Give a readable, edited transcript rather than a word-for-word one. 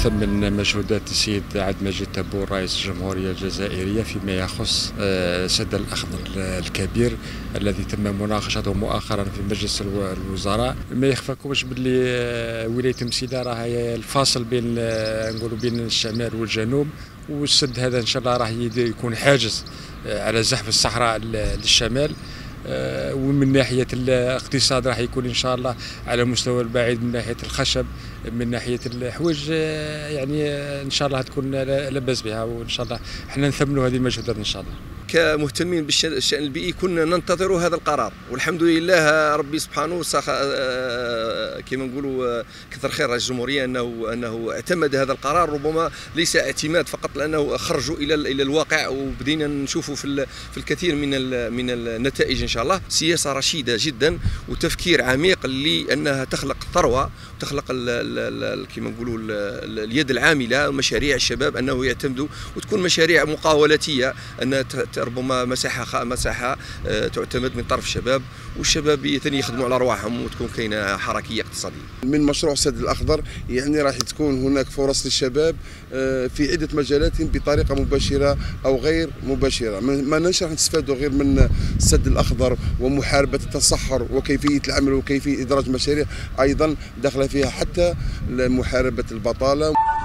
نثمن مجهودات السيد عبد المجيد تبون رئيس الجمهورية الجزائرية فيما يخص سد الأخضر الكبير الذي تم مناقشته مؤخرا في مجلس الوزراء. ما يخفاكمش باللي ولاية مسيلة راهي الفاصل بين نقولوا بين الشمال والجنوب، والسد هذا ان شاء الله راح يكون حاجز على زحف الصحراء للشمال. ومن ناحية الاقتصاد راح يكون إن شاء الله على مستوى البعيد، من ناحية الخشب، من ناحية الحوايج يعني إن شاء الله تكون لباس بها، وإن شاء الله احنا نثمنوا هذه المجهودات إن شاء الله. كمهتمين بالشأن البيئي كنا ننتظر هذا القرار، والحمد لله ربي سبحانه كما نقولوا كثر خير رئيس الجمهورية انه اعتمد هذا القرار. ربما ليس اعتماد فقط، لانه خرجوا الى الواقع، وبدينا نشوفوا في الكثير من النتائج ان شاء الله. سياسة رشيدة جدا وتفكير عميق لانها تخلق ثروة وتخلق كما نقولوا اليد العاملة، مشاريع الشباب انه يعتمدوا وتكون مشاريع مقاولاتية، انها ربما مساحه تعتمد من طرف الشباب، والشباب ثاني يخدموا على ارواحهم وتكون كاينه حركيه اقتصاديه. من مشروع السد الاخضر يعني راح تكون هناك فرص للشباب في عده مجالات بطريقه مباشره او غير مباشره. ما نشرح نستفادوا غير من السد الاخضر ومحاربه التصحر وكيفيه العمل وكيفيه ادراج مشاريع ايضا داخله فيها حتى محاربه البطاله.